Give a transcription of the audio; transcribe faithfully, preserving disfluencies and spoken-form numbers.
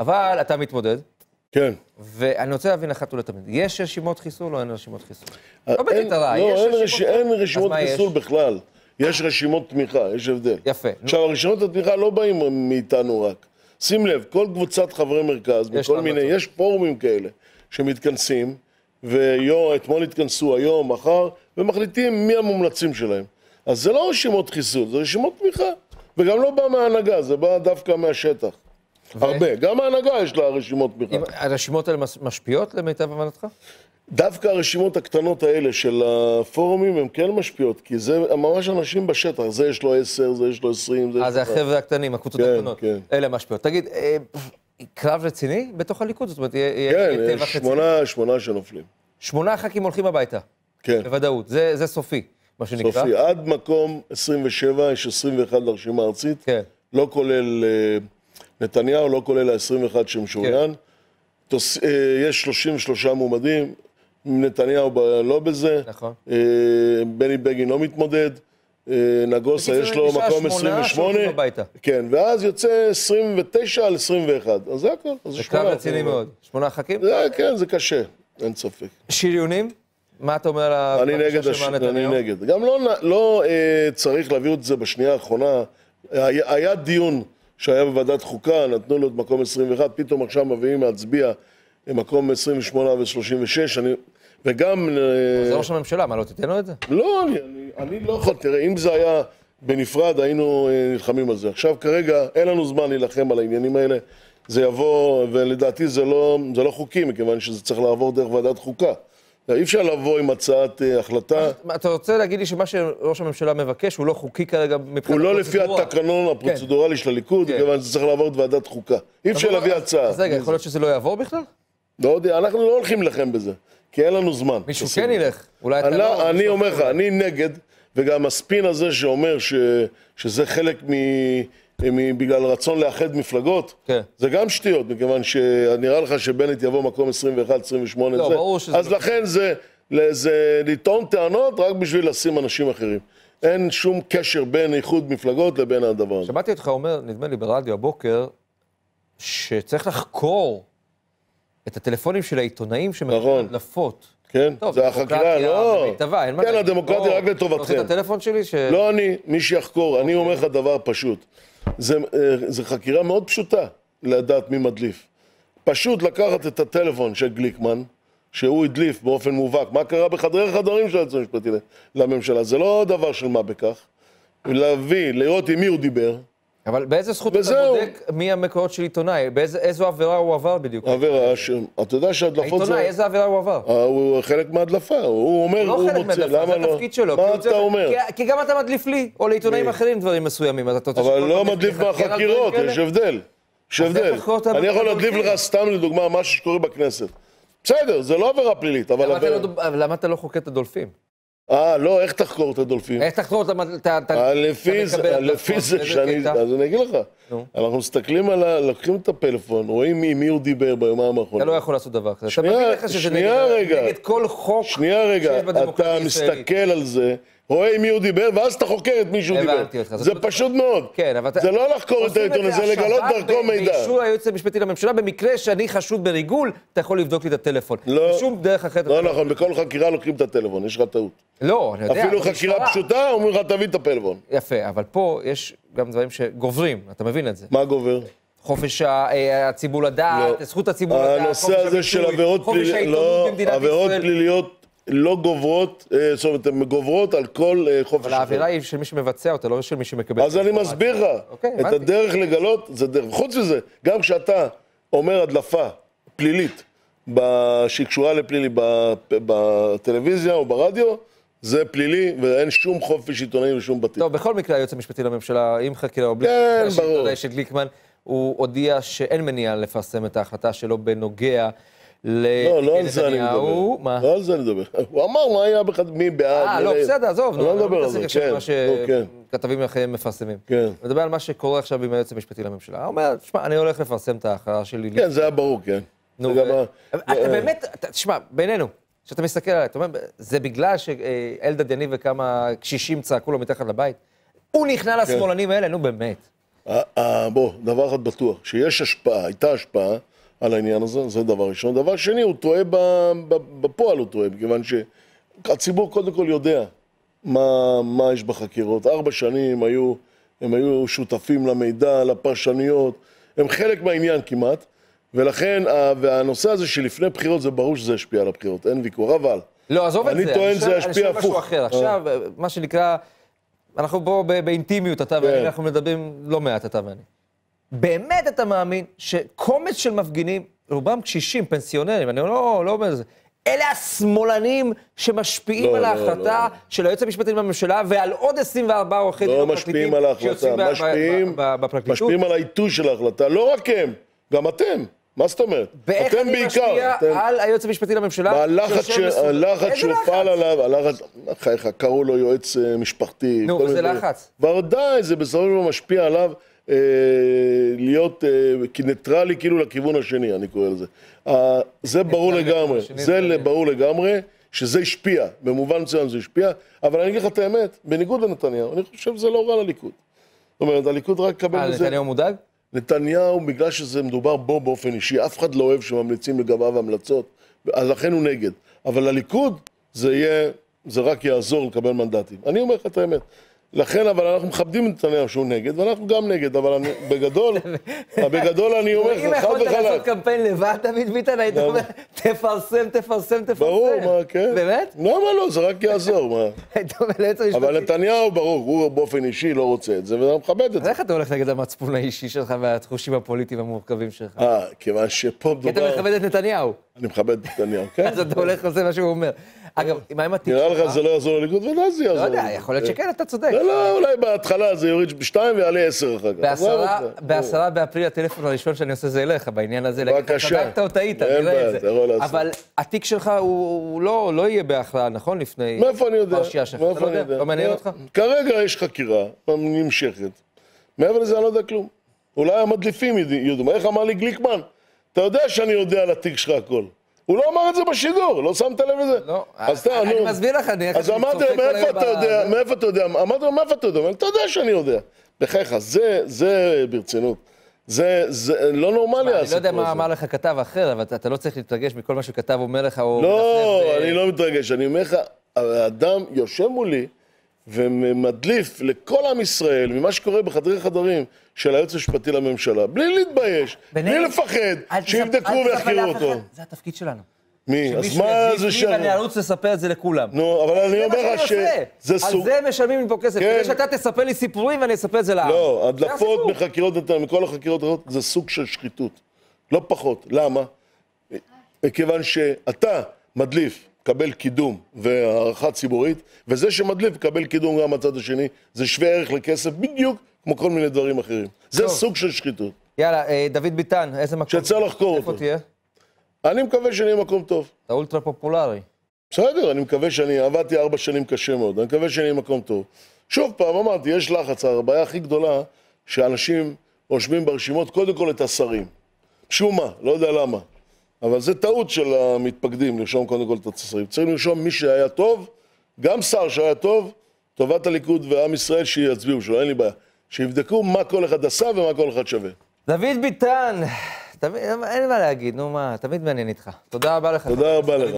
אבל אתה מתמודד. כן. ואני רוצה להבין אחת ולתמיד. יש רשימות חיסול או אין רשימות חיסול? לא בקטע, אין רשימות חיסול בכלל. יש רשימות תמיכה, יש הבדל. יפה. עכשיו, הרשימות התמיכה לא באים מאיתנו רק. שים לב, כל קבוצת חברי מרכז, בכל מיני, יש פורומים כאלה שמתכנסים, ואתמול התכנסו היום, מחר, ומחליטים מי המומלצים שלהם. אז זה לא רשימות חיסול, זה רשימות תמיכה. וגם לא בא מההנהגה, זה בא דווקא מהשטח. הרבה. גם ההנהגה יש לה רשימות תמיכה. הרשימות האלה משפיעות למיטב הבנתך? דווקא הרשימות הקטנות האלה של הפורומים הן כן משפיעות, כי זה ממש אנשים בשטח, זה יש לו עשר, זה יש לו עשרים, זה יש לו... אה, זה החבר'ה הקטנים, הקבוצות הקטנות. כן, כן. אלה משפיעות. תגיד, קרב רציני בתוך הליכוד? זאת אומרת, כן, יש שמונה, שמונה שנופלים. שמונה ח"כים הולכים הביתה. כן. בוודאות, זה סופי, מה שנקרא. סופי, עד מקום עשרים ושבע, יש עשרים ואחת לרשימה הארצית. כן. לא כולל נתניהו, לא כולל ה-עשרים ואחת שמשוריין. יש שלושים ושלושה מועמדים. נתניהו לא בזה, נכון. בני בגין לא מתמודד, נגוסה יש לו מקום עשרים ושמונה, כן, ואז יוצא עשרים ותשע על עשרים ואחת, אז זה הכל. זה קרב רציני מאוד, שמונה ח"כים? כן, זה קשה, אין ספק. שריונים? מה אתה אומר על הבקשה של נתניהו? אני נגד, גם לא צריך להביא את זה בשנייה האחרונה, היה דיון שהיה בוועדת חוקה, נתנו לו את מקום עשרים ואחת, פתאום עכשיו מביאים להצביע מקום עשרים ושמונה ו-שלושים ושש, אני... וגם... זה ראש הממשלה, מה לא תיתן לו את זה? לא, אני, אני, אני לא יכול, תראה, אם זה היה בנפרד, היינו נלחמים על זה. עכשיו, כרגע, אין לנו זמן להילחם על העניינים האלה. זה יבוא, ולדעתי זה לא, זה לא חוקי, מכיוון שזה צריך לעבור דרך ועדת חוקה. אי אפשר לבוא עם הצעת החלטה. אתה רוצה להגיד לי שמה שראש הממשלה מבקש, הוא לא חוקי כרגע מבחינת הוא לא לפי התקנון הפרוצדורלי של הליכוד, מכיוון שזה צריך לעבור את ועדת חוקה. אי אפשר להביא הצעה. אז רגע, יכול להיות שזה לא יעבור בכלל? לא יודע, אנחנו לא הולכים לכם בזה. כי אין לנו זמן. מישהו כן ילך. אולי אתה לא... אני אומר לך, אני נגד, וגם הספין הזה שאומר שזה חלק בגלל רצון לאחד מפלגות, זה גם שטויות, מכיוון שנראה לך שבנט יבוא מקום עשרים ואחת עשרים ושמונה, אז לכן זה לטעון טענות רק בשביל לשים אנשים אחרים. אין שום קשר בין איחוד מפלגות לבין הדבר הזה. שמעתי אותך אומר, נדמה לי ברדיו הבוקר, שצריך לחקור את הטלפונים של העיתונאים שמקבלים הדלפות. כן, זה החקירה, לא. כן, הדמוקרטיה רק לטובתכם. אתה רוצה את הטלפון שלי? לא אני, מי שיחקור. אני אומר לך דבר פשוט. זה חקירה מאוד פשוטה לדעת מי מדליף. פשוט לקחת את הטלפון של גליקמן, שהוא הדליף באופן מובהק. מה קרה בחדרי חדרים של היועץ המשפטי לממשלה? זה לא דבר של מה בכך. להביא, לראות עם מי הוא דיבר. אבל באיזה זכות אתה בודק מי המקורות של עיתונאי? איזו עבירה הוא עבר בדיוק? עבירה, אתה יודע שהדלפות זה... העיתונאי, איזה עבירה הוא עבר? הוא חלק מהדלפה, הוא אומר, הוא מוצא, למה לא? זה התפקיד שלו. מה אתה אומר? כי גם אתה מדליף לי, או לעיתונאים אחרים דברים מסוימים. אבל לא מדליף מהחקירות, יש הבדל. יש הבדל. אני יכול להדליף לך סתם לדוגמה משהו שקורה בכנסת. בסדר, זה לא עבירה פלילית, אבל... למה אתה לא חוקר את הדולפים? אה, לא, איך תחקור את הדולפים? איך תחקור את ה... לפי זה שאני... אז אני אגיד לך, אנחנו מסתכלים על... לוקחים את הפלאפון, רואים מי הוא דיבר ביומיים האחרונים. אתה לא יכול לעשות דבר כזה. שנייה רגע. נגד כל חוק... שנייה רגע, אתה מסתכל על זה, רואה מי הוא דיבר, ואז אתה חוקר את מי שהוא דיבר. זה פשוט מאוד. זה לא לחקור את העיתון, זה לגלות דרכו מידע. באישור היועץ המשפטי לממשלה, במקרה שאני חשוד בריגול, אתה יכול לבדוק לי את הטלפון. בשום דרך אחרת. לא נכון, בכל חקירה לוקחים את הטלפון, יש לך טעות. לא, אני יודע. אפילו חקירה פשוטה, אומרים לך, תביא את הפלאפון. יפה, אבל פה יש גם דברים שגוברים, אתה מבין את זה. מה גובר? חופש הציבור לדעת, זכות הציבור לדעת, הנושא הזה של עבירות פליליות לא גוברות, זאת אומרת, הן גוברות על כל חופש. אבל העבירה היא של מי שמבצע אותה, לא של מי שמקבל. אז אני מסביר לך, את הדרך לגלות, זה דרך. חוץ מזה, גם כשאתה אומר הדלפה פלילית, שקשורה לפלילי בטלוויזיה או ברדיו, זה פלילי ואין שום חופש עיתונאי ושום בתים. טוב, בכל מקרה, היועץ המשפטי לממשלה, עם חקירה או בלי חקירה, כן, ברור. של גליקמן, הוא הודיע שאין מניעה לפרסם את ההחלטה שלו בנוגע לא, לא על זה אני מדבר. לא על זה אני מדבר. הוא אמר מה היה מי בעד. אה, לא, בסדר, עזוב. אני לא מדבר על זה, כן. כתבים אחרים מפרסמים. כן. מדבר על מה שקורה עכשיו עם היועץ המשפטי לממשלה. הוא אומר, תשמע, אני הולך לפרסם את ההחלטה שלי. כן, זה היה ברור, כן. נו, באמת, תשמע, בינינו, כשאתה מסתכל עליי, אתה אומר, זה בגלל שאלדד יניב וכמה קשישים צעקו לו מתחת לבית? הוא נכנע לשמאלנים האלה, נו באמת. בוא, דבר אחד בטוח, שיש השפעה, הייתה השפעה על העניין הזה, זה דבר ראשון. דבר שני, הוא טועה בפועל, הוא טועה, מכיוון שהציבור קודם כל יודע מה, מה יש בחקירות. ארבע שנים היו, הם היו שותפים למידע, לפרשניות, הם חלק מהעניין כמעט, ולכן, והנושא הזה שלפני בחירות זה ברור שזה השפיע על הבחירות, אין ויכוח, אבל... לא, עזוב את זה. אני טוען שזה השפיע הפוך. משהו אחר. עכשיו, מה שנקרא, אנחנו פה באינטימיות, אתה ואני, אנחנו מדברים לא מעט, אתה ואני. באמת אתה מאמין שקומץ של מפגינים, רובם קשישים, פנסיונרים, אני לא אומר את זה, אלה השמאלנים שמשפיעים על ההחלטה של היועץ המשפטי לממשלה ועל עוד עשרים וארבעה עורכי דין משפיעים על ההחלטה, משפיעים על העיתוי של ההחלטה, לא רק הם, גם אתם. מה זאת אומרת? ואיך אני משפיע על היועץ המשפטי לממשלה? הלחץ שהופעל עליו, הלחץ, קראו לו יועץ משפחתי. נו, וזה לחץ. ודאי, זה בסופו של דבר משפיע עליו להיות ניטרלי כאילו לכיוון השני, אני קורא לזה. זה ברור לגמרי, זה ברור לגמרי שזה השפיע, במובן מסוים זה השפיע, אבל אני אגיד לך את האמת, בניגוד לנתניהו, אני חושב שזה לא רע לליכוד. זאת אומרת, הליכוד רק קבל בזה... נתניהו מודאג? נתניהו, בגלל שזה מדובר בו באופן אישי, אף אחד לא אוהב שממליצים לגביו המלצות, אז לכן הוא נגד. אבל לליכוד זה יהיה, זה רק יעזור לקבל מנדטים. אני אומר לך את האמת. לכן, אבל אנחנו מכבדים את נתניהו שהוא נגד, ואנחנו גם נגד, אבל אני, בגדול, בגדול אני אומר לך, חד וחלק. אם יכולת לעשות קמפיין לבד, דוד ביטן, היית אומר, תפרסם, תפרסם, תפרסם. ברור, מה, כן. באמת? למה לא, זה רק יעזור, מה. אבל נתניהו, ברור, הוא באופן אישי לא רוצה את זה, ואני מכבד את זה. איך אתה הולך נגד המצפון האישי שלך והתחושים הפוליטיים המורכבים שלך? אה, כיוון שפה מדובר... כי אתה מכבד את נתניהו. אני מכבד את נתניהו, כן. אז אתה הולך לעשות מה שהוא אומר. אגב, מה עם התיק שלך? נראה לך זה לא יעזור לליכוד, ולא זה יעזור. לא יודע, יכול להיות שכן, אתה צודק. לא, לא, אולי בהתחלה זה יוריד בשתיים ויעלה עשר אחר כך. בעשרה באפריל הטלפון הראשון שאני עושה זה אליך, בעניין הזה. בבקשה. צדקת או טעית, נראה את זה. אבל התיק שלך הוא לא יהיה בהכרעה, נכון? לפני... מאיפה אני יודע? פרשייה שלך. אתה לא יודע? לא מעניין אותך? כרגע יש חקירה נמשכת. מעבר לזה אני לא יודע כלום. אולי המדליפים יודעים. איך אמר לי גליקמן? אתה יודע שאני יודע על התיק שלך הכל. הוא לא אמר את זה בשידור, לא שמת לב לזה? לא, אני מסביר לך, אני... אז אמרתי לו, מאיפה אתה יודע, מאיפה אתה יודע, אמרתי לו, מאיפה אתה יודע? אתה יודע שאני יודע. בחייך, זה ברצינות. זה לא נורמלי הסיפור הזה. אני לא יודע מה אמר לך כתב אחר, אבל אתה לא צריך להתרגש מכל מה שכתב אומר לך, או... לא, אני לא מתרגש, אני אומר לך, האדם יושב מולי, ומדליף לכל עם ישראל, ממה שקורה בחדרי חדרים של היועץ המשפטי לממשלה, בלי להתבייש, בלי לפחד, שיבדקו ויחקרו אותו. זה התפקיד שלנו. מי? אז מה זה שם? ואני ארוץ לספר את זה לכולם. נו, אבל אני אומר לך שזה סוג... על זה משלמים לי פה כסף, כדי שאתה תספר לי סיפורים ואני אספר את זה לעם. לא, הדלפות מחקירות, מכל החקירות, זה סוג של שחיתות. לא פחות. למה? מכיוון שאתה מדליף, קבל קידום והערכה ציבורית, וזה שמדליף קבל קידום גם מהצד השני, זה שווה ערך לכסף בדיוק כמו כל מיני דברים אחרים. זה סוג של שחיתות. יאללה, דוד ביטן, איזה מקום? שצריך לחקור אותו. איפה תהיה? אני מקווה שאני אהיה מקום טוב. אתה אולטרה פופולרי. בסדר, אני מקווה שאני, עבדתי ארבע שנים קשה מאוד, אני מקווה שאני אהיה מקום טוב. שוב פעם, אמרתי, יש לחץ, הבעיה הכי גדולה, שאנשים רושמים ברשימות קודם כל את השרים. שום מה, לא יודע למה. אבל זה טעות של המתפקדים, לרשום קודם כל את השרים. צריך לרשום מי שהיה טוב, גם שר שהיה טוב, טובת הליכוד ועם ישראל שיצביעו שלו, אין לי בעיה. שיבדקו מה כל אחד עשה ומה כל אחד שווה. דוד ביטן, אין מה להגיד, נו מה, תמיד מעניין איתך. תודה רבה לך. תודה רבה לך.